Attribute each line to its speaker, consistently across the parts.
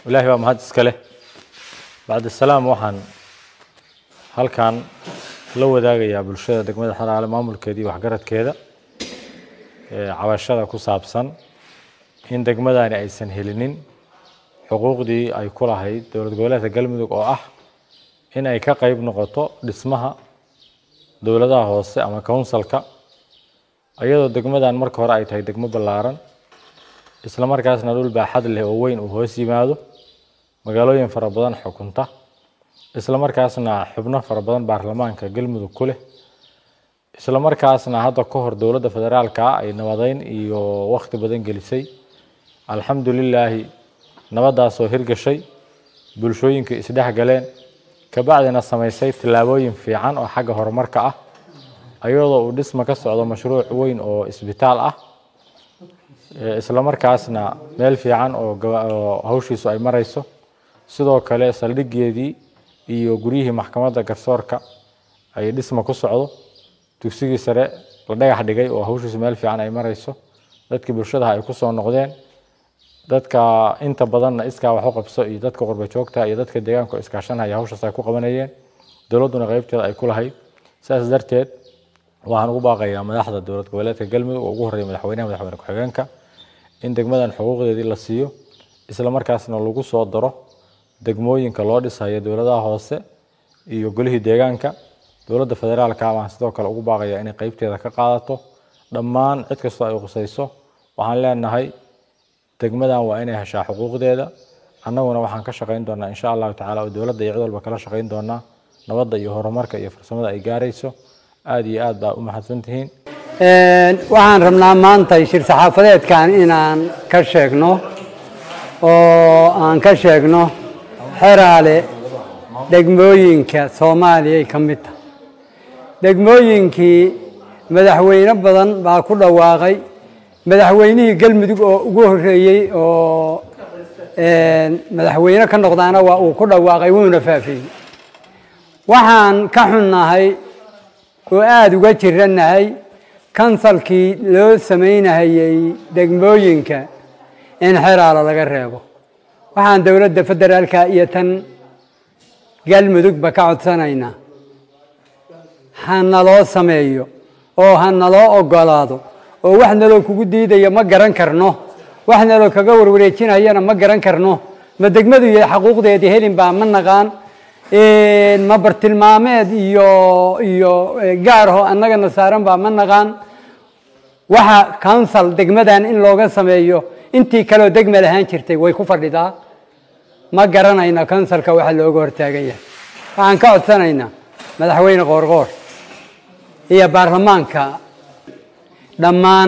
Speaker 1: ilaahay baa mahad iska leh bacda salaam waxaan halkan la wadaagayaa bulshada degmada Xaraale maamulkeedii waxgaradkeeda cabashada ku saabsan in degmadani aysan helinin xuquuqdii ay ku lahayd dowlad goboleedka Galmudug oo ah in ay ka qayb noqoto dhismaha dowladaha hoose ama councilka ayadoo degmadan marka hore ay tahay degmo ballaaran isla markaasna dhul baaxad leh oo weyn uu hoos yimaado magaalooyin fara badan xukunta isla markaasna xubno fara badan baarlamaanka Galmudug ku leh isla markaasna hadda ka hor dowladda federaalka ay nabadeyn iyo waqti badan gelisay alxamdulillah nabadaas oo hirgashay bulshooyinka isdhex galeen ka bacdina sameysay tilaabooyin fiican oo xagga horumarka ah ayadoo uu dhismo ka socdo mashruuc weyn oo isbitaal ah isla markaasna meel fiican oo hawshiisu ay marayso sidoo kale saldhigeedii iyo guriyihii maxkamadda garsoorka ay dhismo ku socdo dugsigii sare la dhagax dhigay oo hawshiisu meel fiican ay marayso dadkii bulshada ay ku soo noqdeen dadka inta badanna iska wax u qabso iyo dadka qurba joogta iyo dadka deegaanka iskaashanaya hawshaas ay ku qabanayeen dowladuna qaybteeda ay ku lahayd saas darteed waxaan ugu baaqayaa madaxda dowlad goboleedka Galmudug oo ugu horeeyay madaxweyne ku-xigeenka in degmadan xuquuqdeedii la siiyo isla markaasna lagu soo daro degmooyinka loo dhisayo dowladaha hoose iyo golihii deegaanka dowladda federaalka ah sidoo kale ugu baaqayaa in qaybteeda ka qaadato dhammaan cid kasta ay qusayso waxaan leenahay degmadan waa inay heshaa xuquuqdeeda annaguna waxaan ka shaqeyn doonaa insha Allah taala oo dowladda iyo cid walba kala shaqeyn doonaa nabadda iyo horumarka iyo farsamada ay gaarayso aad iyo aad baa u mahadsantihiin
Speaker 2: waxaan rabnaa maanta shir saxaafadeedkan inaan ka sheegno oo aan ka sheegno Xaraale degmooyinka Soomaaliya ay kamid tahay degmooyinkii madaxweyne badan baa ku dhawaaqay madaxweynihii Galmudug oo ugu horeeyay oo madaxweyne ka noqdaana waa uu ku dhawaaqay wuuna faafiyay waxaan ka xunnahay oo aad uga jiranahay kansalkii loo sameynayay degmooyinka in Xaraale laga reebo waxaan dowladda federaalka iyo tan Galmudug ba ka codsanaynaa hana loo sameeyo oo hana loo ogolaado oo wax naloo kugu diidayo ma garan karno wax naloo kaga warwareejinayana ma garan karno ma degmadu iyo xuquuqdeedii helin baa ma naqaan ma bartilmaameed iyo gaarho annagana saaran baa ma naqaan waxa council degmadan in looga sameeyo intii kale degma lahaan jirtay way ku fadhidaa ma garanayna councilka waxa looga hortaagan yahay waxaan ka codsanaynaa madaxweyne qoorqoor iyo baarlamaanka dhammaan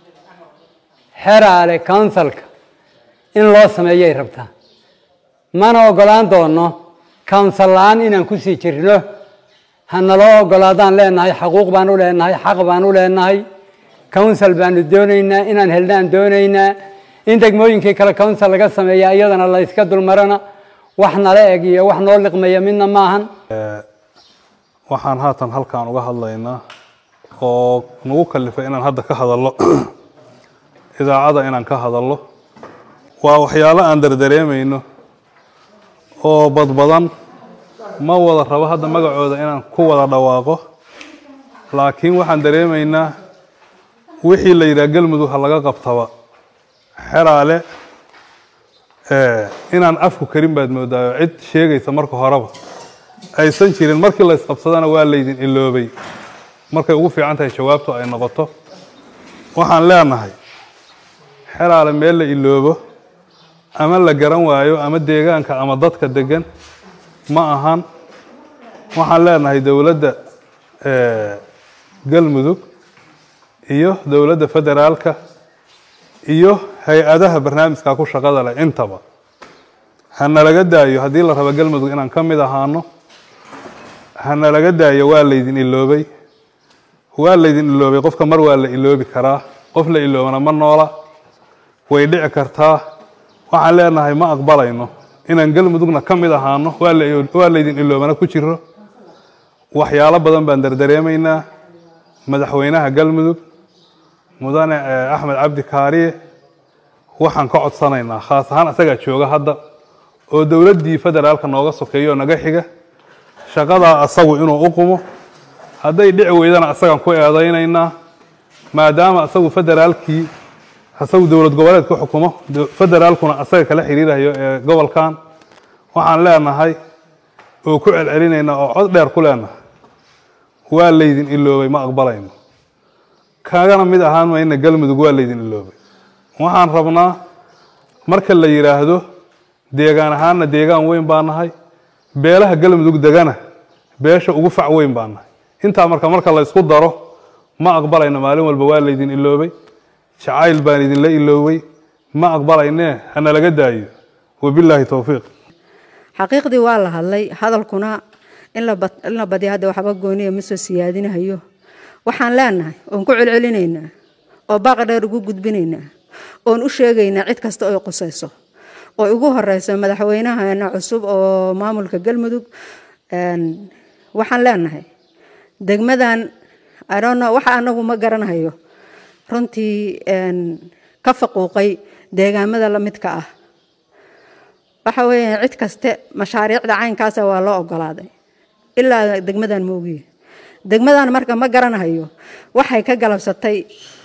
Speaker 2: Xaraale councilka in loo sameeyay rabtaa mana ogolaan doono council laan inaan ku sii jirno hana loo ogolaadaan leenahay xuquuq baan u leenahay xaq baan u leenahay council baan doonaynaa inaan helnaan doonaynaa in degmooyinkii kale council laga sameeyo iyadana la iska dulmarana wax nala eg iyo wax noo liqmaya midna maahan
Speaker 3: waxaan haatan halkaan uga hadlaynaa oo nagu kalifay inaan hadda ka hadallo idaacada inaan ka hadallo waa waxyaalo aan dardareemayno oo badbadan ma wada rabo hadda magacooda inaan ku wada dhawaaqo laakiin waxaan dareemaynaa wixii la yiraahdo Galmudug ha laga qabtaba Xaraale inaan afku karin baad moodaa cid sheegaysa marka horeba aysan jirin markii la isqabsadana waa leedin iloobay markay ugu fiican tahay jawaabtu ay noqoto waxaan leenahay Xaraale meel la iloobo ama la garan waayo ama deegaanka ama dadka degan ma ahan waxaan leenahay dowladda Galmudug iyo dowladda federaalka iyo hay-adaha barnaamijka ku shaqada leh intaba hana laga daayo hadii la rabo Galmudug inaan ka mid ahaano hana laga daayo waa leedin iloobay qofka mar waa la iloobi karaa qof la iloobana ma noola way dhici kartaa waxaan leenahay ma aqbalayno inaan Galmudugna ka mid ahaano waa leedin iloobana ku jiro waxyaalo badan baan dardareemaynaa madaxweynaha Galmudug mudane Axmed Cabdi Kaariye waxaan ka codsanaynaa khaas ahaan asaga jooga hadda oo dowladdii federaalka nooga sokeeyo naga xiga shaqada asagu inuu u qumo hadday dhici weydana asagan ku eedaynaynaa maadaama asagu federaalkii asagu dowlad goboleed ku xukumo federaalkuna asaga kala xiriirayo ee gobolkan waxaan leenahay oo ku celcelinaynaa oo cod dheer ku leenahay waa laydin iloobay ma aqbalayno kaagana mid ahaan mayna galmudug waa laydin iloobay waxaan rabnaa marka la yiraahdo deegaan ahaanna deegaan weyn baa nahay beelaha galmudug degana beesha ugu fac weyn baa nahay intaa marka la isku daro ma aqbalayno maalin walba waa laydin iloobay jacayl baan idinla iloobay ma aqbalaynee hana laga daayo wabilaahi towfiiq
Speaker 4: xaqiiqdii waa la hadlay hadalkuna in la badiyo hadda waxba gooniya ma soo siyaadinayo waxaan leenahay oon ku celcelinaynaa oo baaq dheer ugu gudbinaynaa oon u sheegaynaa cid kasta oo qusayso oo ugu horeyso madaxweynaha cusub oo maamulka galmudug waxaan leenahay degmadan I don't know waxa anagu ma garanayo runtii ka faquuqay deegaamada la midka ah waxa weeyaan cid kaste mashaariicda caynkaas waa loo ogolaaday ilaa degmadan moogiye degmadan marka ma garanayo waxay ka galabsatay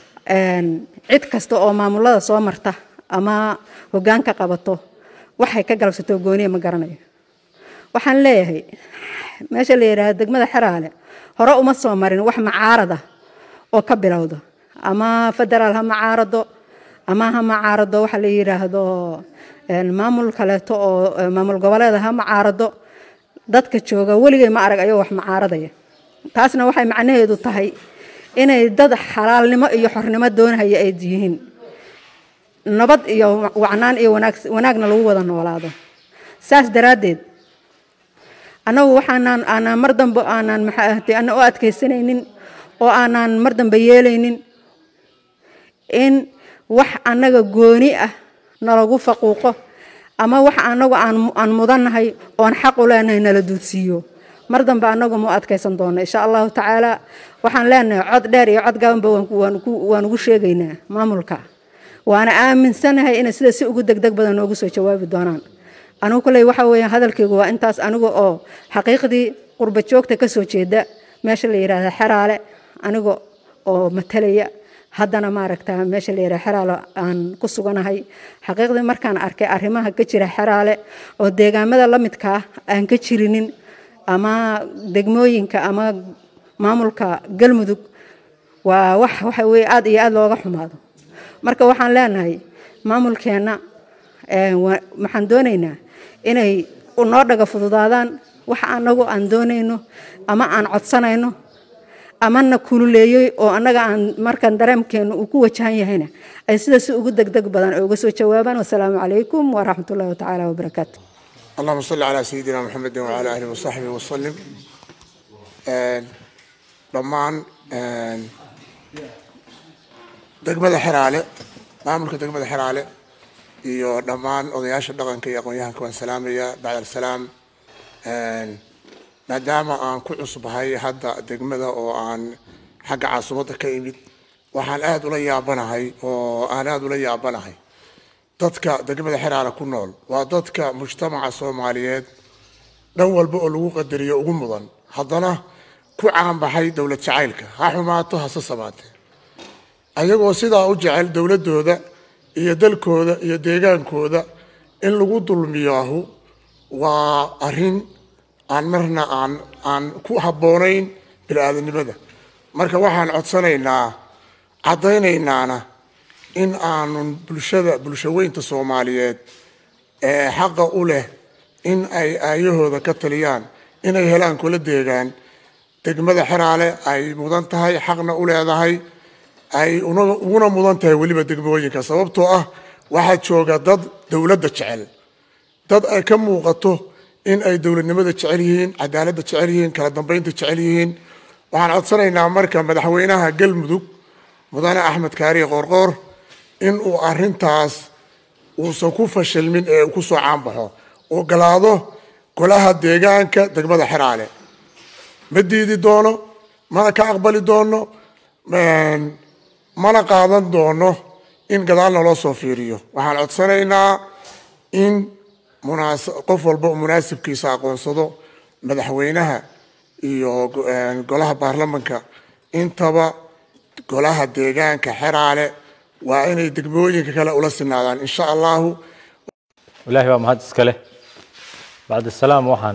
Speaker 4: cid kasta oo maamulada soo marta ama hoggaanka qabato waxay ka galabsato gooniye ma garanayo waxaan leeyahay meesha la yiraahdo degmada Xeraale hore uma soo marin wax macaarada oo ka bilowdo ama federaal ha macaarado ama ha macaarado waxa la yiraahdo maamul kaleeto oo maamul goboleed ha macaarado dadka jooga waligay ma arag ayo wax macaaradaya taasna waxay macnaheedu tahay inay dad xalaalnimo iyo xornimo doonaya ay yihiin nabad iyo wacnaan iyo wanaagna lagu wada noolaado saas daraadeed anagu waxaan mar dambe aanan maxaahti ana u adkaysanaynin oo aanan mar dambe yeelaynin in wax anaga gooni ah nalagu faquuqo ama wax anagu aan mudanahay oo aan xaq u leenahay nala duudsiyo mar dambe anagu ma adkaysan doono insha Allah taala waxaan leenahay cod dheer iyo cod gaaban waan ugu sheegaynaa maamulka waana aaminsanahay in sida si ugu degdeg badan ugu soo jawaabi doonaan anigu kulay waxa weeyaan hadalkaygu waa intaas anigu oo xaqiiqdii qurba joogta ka soo jeeda meesha la yiraahdo Xeraale anigu oo matalaya haddana ma aragtaa meesha la yiraahdo Xeraale aan ku suganahay xaqiiqdii markaan arkay arrimaha ka jira Xeraale oo deegaamada la midka ah aan ka jirinin ama degmooyinka ama maamulka galmudug waa waxa weey aad iyo aad looga xumaado marka waxaan leenahay maamulkeena waxaan doonaynaa inay noo dhaga fududaadaan waxa anagu aan doonayno ama aan codsanayno ama na kululeeyay oo anaga aan markan dareemkeenu uu ku wajahan yahayna ay sida si ugu degdeg badan uga soo jawaabaan wassalaamu calaykum wa rahmatullahi ta'ala wa barakaatuh
Speaker 5: اللهم صل على سيدنا محمد وعلى آله وصحبه وسلم ضمان degmada Xeraale maamulka degmada Xeraale iyo dhamaan odayaasha dhaqanka iyo aqoonyahanka waan salaamaya bacda salaam maadaama aan ku cusbahay hadda degmada oo aan xagga caasimadda ka imid waxaan aad ula yaabanahay dadka degmada Xeraale ku nool waa dadka mujtamaca Soomaaliyeed dhan walba oo lagu qadariyo ugu mudan haddana ku caan baxay dawlad jacaylka ha xumaato ha samaatee ayagoo sidaa u jecel dawladooda iyo dalkooda iyo deegaankooda in lagu dulmiyo waa arrin aan marna aan ku habboonayn bini'aadanimada marka waxaan codsanaynaa caddaynaynana in aanun bulshaweynta Soomaaliyeed ee xaqa u leh in ay aayahooda ka taliyaan inay helaan kula deegaan degmada Xeraale ay mudan tahay xaqna u leedahay ay una mudan tahay waliba degmooyinka sababtoo ah waxa jooga dad dawladda jecel dad ay ka muuqato in ay dawladnimada jecel yihiin cadaaladda jecel yihiin kala dambeynta jecel yihiin waxaan codsanaynaa marka madaxweynaha galmudug mudane Axmed Kaari Qoorqoor in uu arrintaas uusan ku fashilmin ee ku soo caanbaxo oo galaado golaha deegaanka degmada Xeraale ma diidi doono mana ka aqbali doono mana qaadan doono in gadaalna loo soo fiiriyo waxaan codsanaynaa in qof walba oo munaasibkiisa aqoonsado madaxweynaha iyo golaha baarlamanka intaba golaha deegaanka xeraale waa inay degmooyinka kale ula sinaadaan insha allahu.
Speaker 1: ilaahay baa mahad iska leh. bacd salaam waxaan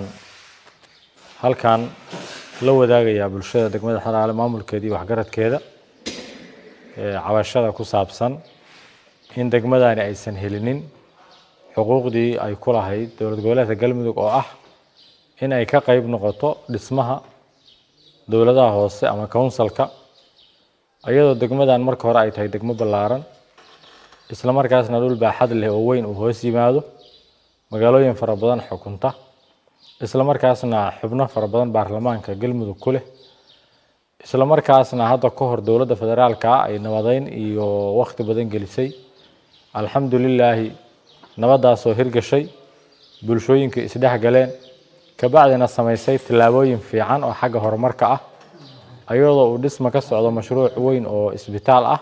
Speaker 1: halkan la wadaagayaa bulshada degmada xeraale maamulkeedii waxgaradkeeda cabashada ku saabsan in degmadani aysan helinin xuquuqdii ay ku lahayd dowlad goboleedka galmudug oo ah in ay ka qayb noqoto dhismaha dowladaha hoose ama councilka, iyadoo degmadan marka hore ay tahay degmo ballaaran isla markaasna dhul baaxad leh oo weyn uu hoos yimaado magaalooyin fara badan xukunta isla markaasna xubno fara badan baarlamaanka galmudug ku leh isla markaasna hadda ka hor dowladda federaalka ay nabadeyn iyo waqti badan gelisay. alxamdulillaah nabadaas oo hirgashay bulshooyinka isdhex galeen kabacdina samaysay tillaabooyin fiican oo xagga horumarka ah ayadoo uu dhisma ka socdo mashruuc weyn oo isbitaal ah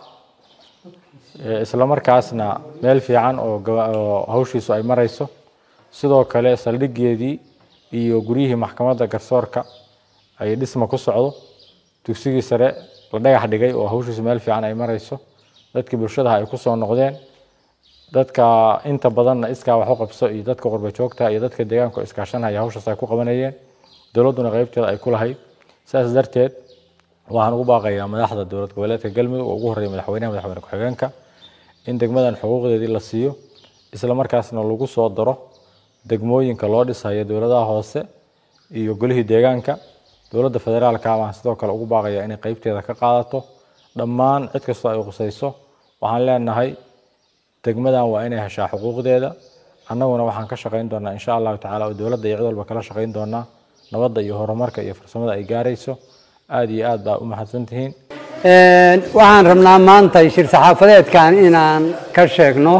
Speaker 1: isla markaasna meel fiican oo hawshiisu ay marayso. sidoo kale saldhigeedii iyo guryihii maxkamadda garsoorka ay dhisma ku socdo, dugsigii sare la dhagax dhigay oo hawshiisu meel fiican ay marayso, dadkii bulshada ay ku soo noqdeen, dadka inta badanna iskaa wax u qabso iyo dadka qurba joogta iyo dadka deegaanka iskaashanaya hawshaas ay ku qabanayeen, dowladuna qaybteeda ay ku lahayd. sidaas darteed waxaan ugu baaqayaa madaxda dowlad goboleedka galmudug oo ugu horreeya madaxweyne ku-xigeenka in degmadan xuquuqdeedii la siiyo isla markaasna lagu soo daro degmooyinka loo dhisayo dowladaha hoose iyo golihii deegaanka. dowladda federaalka waxaan sidoo kale ugu baaqayaa inay qaybteeda ka qaadato dhammaan cid kastoo ay qusayso. waxaan leenahay degmadan waa inay heshaa xuquuqdeeda, annaguna waxaan ka shaqayn doonaa insha allahu tacaala oo dowladda iyo cid walba kala shaqayn doonaa nabadda iyo horumarka iyo farsamada ay gaarayso. aad iyo aad baa u mahadsantihiin.
Speaker 2: waxaan rabnaa maanta shir saxaafadeedkan inaan ka sheegno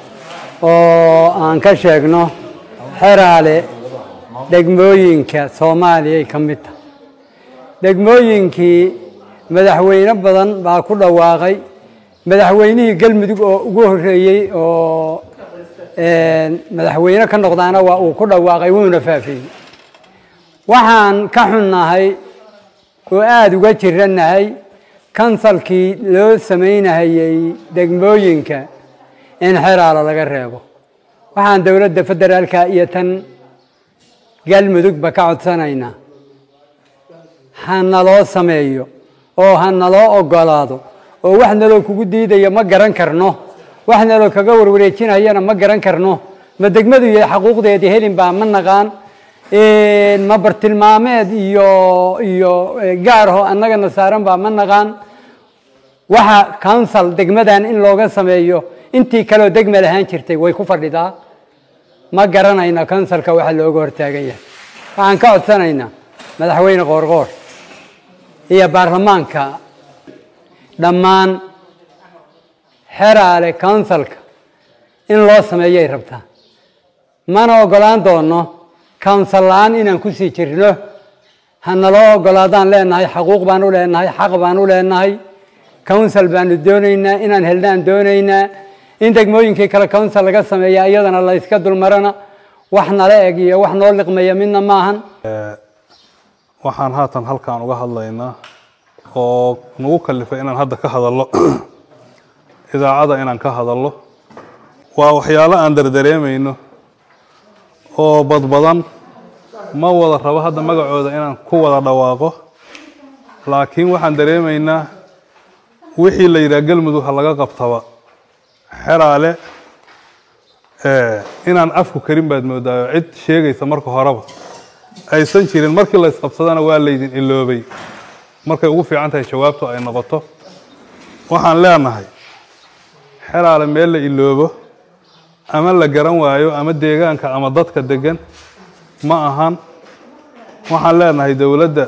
Speaker 2: oo aan ka sheegno xeraale degmooyinka Soomaaliya ay ka mid tahay. degmooyinkii madaxweyne badan baa ku dhawaaqay. madaxweynihii galmudug oo ugu horeeyay oo madaxweyne ka noqdaana waa uu ku dhawaaqay wuuna faafiyey. waxaan ka xunnahay oo aad uga jiranahay kansalkii loo sameynayay degmooyinka in xeraale laga reebo. waxaan dowladda federaalka iyo tan galmudugba ka codsanaynaa ha naloo sameeyo oo ha naloo ogolaado oo wax naloo kugu diidaya ma garan karno, wax naloo kaga warwareejinayana ma garan karno. ma degmadu iyo xaquuqdeedii helin baa ma naqaan, ma bartilmaameed iyo gaarho annagana saaran baa ma naqaan. waxa council degmadan in looga sameeyo intii kaloo degma lahaan jirtay way ku fadhidaa. ma garanayna councilka waxa looga hortaagan yahay. waxaan ka codsanaynaa madaxweyne qoorqoor iyo baarlamaanka dhammaan xeraale councilka in loo sameeyay rabtaa. mana ogolaan doono council la'aan inaan ku sii jirno. ha naloo ogolaadaan leenahay, xaquuq baan u leenahay, xaq baan u leenahay. council baanu doonaynaa inaan helnaan doonaynaa. in degmooyinkii kale council laga sameeya iyadana la iska dulmarana wax nala eg iyo wax noo liqmaya midna maahan.
Speaker 3: waxaan haatan halkaan uga hadlaynaa oo nagu kalifay inaan hadda ka hadallo idaacada inaan ka hadallo waa waxyaalo aan dardareemayno oo badbadan. ma wada rabo hadda magacooda inaan ku wada dhawaaqo, laakiin waxaan dareemaynaa wixii la yidhaha galmudug ha laga qabtaba xeraale inaan afku karin baad moodaayo cid sheegaysa marka horeba aysan jirin. markii la isqabsadana waa laydin iloobay. markay ugu fiican tahay jawaabtu ay noqoto waxaan leenahay xeraale meel la iloobo ama la garan waayo ama deegaanka ama dadka degan ma ahan. waxaan leenahay dowladda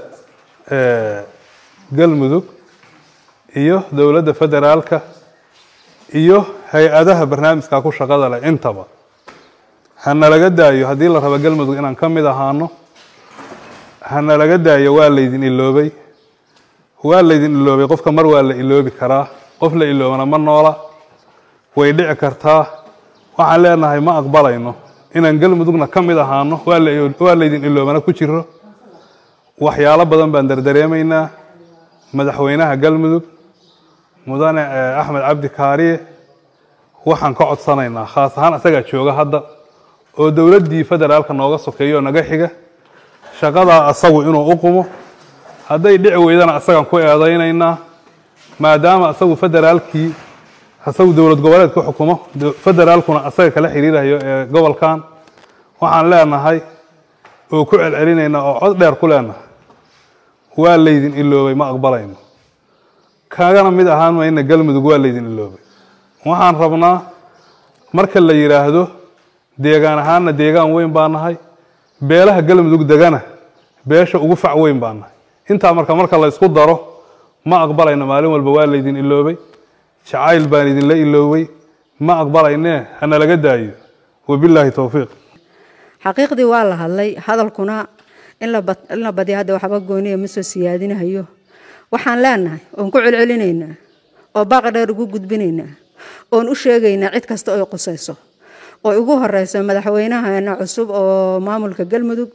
Speaker 3: galmudug iyo dowladda federaalka iyo hay-adaha barnaamijka ku shaqada leh intaba hana laga daayo. haddii la rabo galmudug inaan ka mid ahaano hana laga daayo. waa laydin iloobay, waa laydin iloobay. qofka mar waa la iloobi karaa, qof la iloobana ma noola, way dhici kartaa. waxaan leenahay ma aqbalayno inaan galmudugna ka mid ahaano waa laydin iloobana ku jiro waxyaalo badan baan dardareemaynaa madaxweynaha galmudug mudane axmed cabdi kaariye waxaan ka codsanaynaa khaas ahaan asagaa jooga hadda oo dowladdii federaalka nooga sokeeyo naga xiga shaqadaa asagu inuu u qumo hadday dhici weydana asagaan ku eedaynaynaa maadaama asagu federaalkii asagu dowlad goboleed ku xukumo federaalkuna asaga kala xiriirayo ee gobolkan waxaan leenahay oo ku celcelinaynaa oo cod dheer ku leenahay waa laydin iloobay ma aqbalayno kaagana mid ahaan mayna galmudug waa laydin iloobay waxaan rabnaa marka la yiraahdo deegaan ahaanna deegaan weyn baa nahay beelaha galmudug degana beesha ugu fac weyn baa nahay intaa marka la isku daro ma aqbalayno maalin walba waa laydin iloobay jacayl baan idinla iloobay ma aqbalaynee hana laga daayo wabilaahi towfiiq
Speaker 4: xaqiiqdii waa la hadlay hadalkuna in la badiyo hadda waxba gooniya ma soo siyaadinayo waxaan leenahay oon ku celcelinaynaa oo baaq dheer ugu gudbinaynaa oon u sheegaynaa cid kasta oo qusayso oo ugu horeyso madaxweynaha cusub oo maamulka galmudug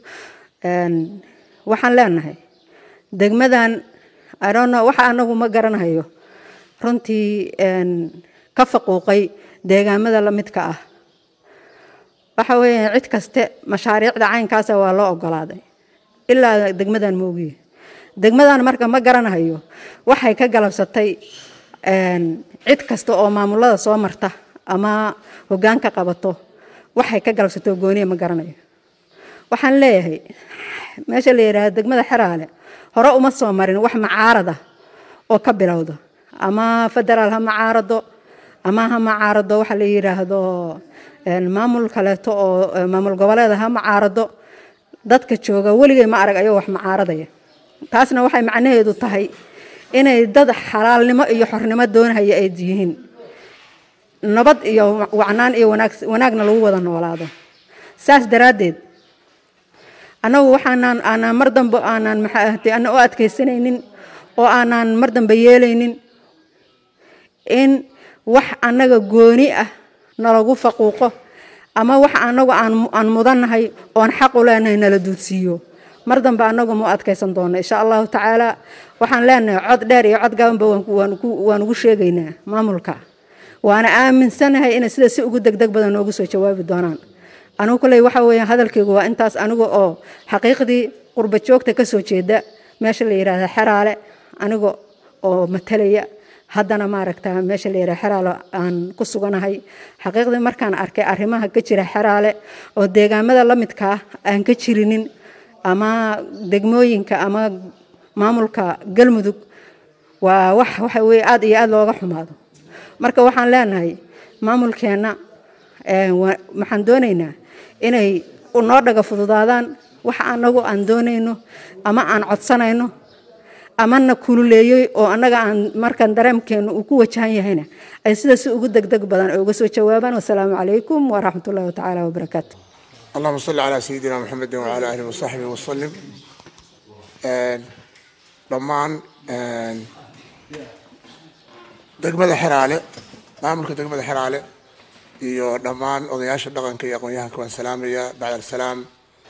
Speaker 4: waxaan leenahay degmadan waxa anagu ma garanayo runtii ka faquuqay deegaamada la midka ah waxa weeyaan cid kaste mashaariicda caynkaas waa loo ogolaaday ilaa degmadan moogiye degmadan marka ma garanayo waxay ka galabsatay cid kasta oo maamulada soo marta ama hoggaan ka qabato waxay ka galabsato gooniya ma garanayo waxaan leeyahay meesha la yiraahdo degmada Xeraale hore uma soo marin wax macaarada oo ka bilowdo ama federaal ha macaarado ama ha macaarado waxa la yiraahdo maamul kaleeto oo maamul goboleed ha macaarado dadka jooga waligay ma arag ayo wax macaaradaya taasna waxay macnaheedu tahay inay dad xalaalnimo iyo xornimo doonaya ay yihiin nabad iyo wacnaan iyo wanaagna lagu wada noolaado saas daraadeed anagu waxaan mar dambe aanan maxaahday ana u adkeysanaynin oo aanan mar dambe yeelaynin in wax anaga gooni ah nalagu faquuqo ama wax anagu aan mudanahay oo aan xaq u leenahay nala duudsiyo mar dambe anagu ma adkeysan doono insha Allah taala waxaan leenahay cod dheer iyo cod gaaban waan ugu sheegaynaa maamulka waana aaminsanahay in sida si ugu degdeg badan ugu soo jawaabi doonaan anigu kulay waxa weeyaan hadalkaygu waa intaas anigu oo xaqiiqdii qurba joogta ka soo jeeda meesha la yiraahdo Xeraale anigu oo matalaya haddana ma aragtaa meesha la yiraahdo Xeraale aan ku suganahay xaqiiqdii markaan arkay arrimaha ka jira Xeraale oo deegaamada la midka ah aan ka jirinin ama degmooyinka ama maamulka galmudug waa waxa weey aad iyo aad looga xumaado marka waxaan leenahay maamulkeena waxaan doonaynaa inay noo dhaga fududaadaan waxa anagu aan doonayno ama aan codsanayno ama na kululeeyay oo anaga aan markan dareemkeenu uu ku wajahan yahayna ay sida si ugu degdeg badan uga soo jawaabaan wassalaamu calaykum wa rahmatullaahi ta'ala wa barakaatuh
Speaker 5: اللهم صل على سيدنا محمد وعلى آله وصحبه وسلم ضمان degmada Xeraale maamulka degmada Xeraale iyo dhamaan odayaasha dhaqanka iyo aqoonyahanka waan salaamaya bacda salaam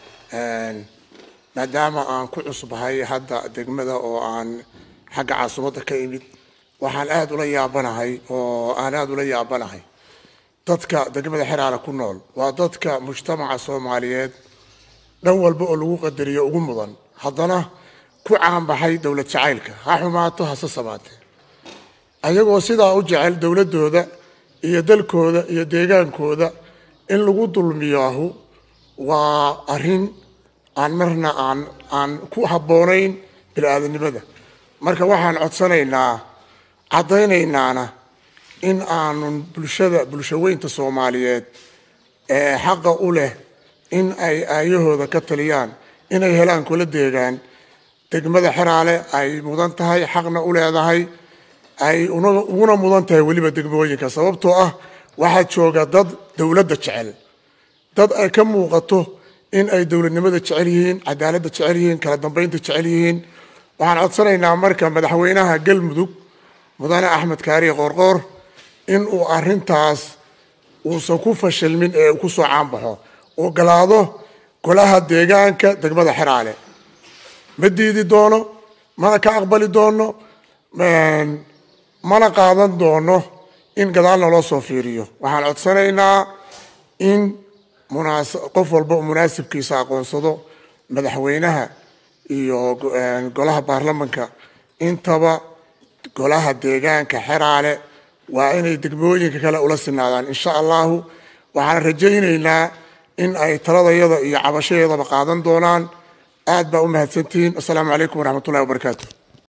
Speaker 5: maadaama aan ku cusbahay hadda degmada oo aan xagga caasimada ka imid waxaan aad ula yaabanahay dadka degmada Xeraale ku nool waa dadka mujtamaca Soomaaliyeed dhan walba oo lagu qadariyo ugu mudan haddana ku caan baxay dawlad jacaylka ha xumaato ha samaatee ayagoo sidaa u jecel dawladooda iyo dalkooda iyo deegaankooda in lagu dulmiyo waa arrin aan marna aan ku habboonayn bini'aadanimada marka waxaan codsanaynaa caddaynaynana in aanun bulshaweynta Soomaaliyeed ee xaqa u leh in ay aayahooda ka taliyaan inay helaan kula deegaan degmada Xeraale ay mudan tahay xaqna u leedahay ay una mudan tahay waliba degmooyinka sababtoo ah waxa jooga dad dawladda jecel dad ay ka muuqato in ay dawladnimada jecel yihiin cadaaladda jecel yihiin kala dambeynta jecel yihiin waxaan codsanaynaa marka madaxweynaha galmudug mudane axmed kaariye qoorqoor in uu arrintaas uusan ku fashilmin ee ku soo caanbaxo ogolaado golaha deegaanka degmada Xeraale ma diidi doono mana ka aqbali doono mana qaadan doono in gadaalna loo soo fiiriyo waxaan codsanaynaa in qof walba munaasibkiisa aqoonsado madaxweynaha iyo golaha baarlamaanka intaba golaha deegaanka Xeraale waa inay degmooyinka kale ula sinaadaan insha Allah waxaan rajaynaynaa in ay taladayada iyo cabashadeedaba qaadan doonaan aad baa u mahadsantiin assalaamu calaykum waraxmatullaahi wabarakaatuh